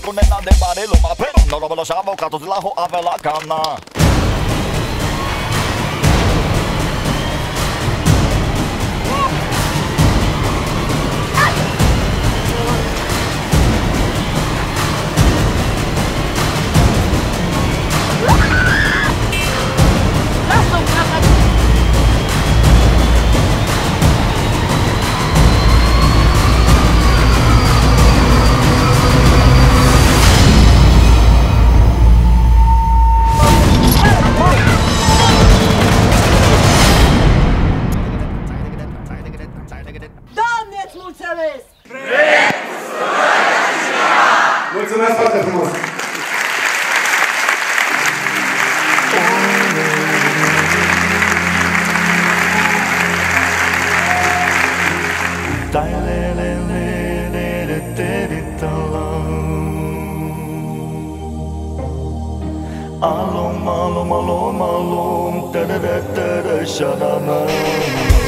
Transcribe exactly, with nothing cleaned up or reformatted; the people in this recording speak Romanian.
cu nena de mare lumea. Pero no lo los avocados de la ho ave la cana. Doamne-ți mulțumesc! Mulțumesc foarte frumos! Alom, alom, alom, alom, da da da da da, shadama.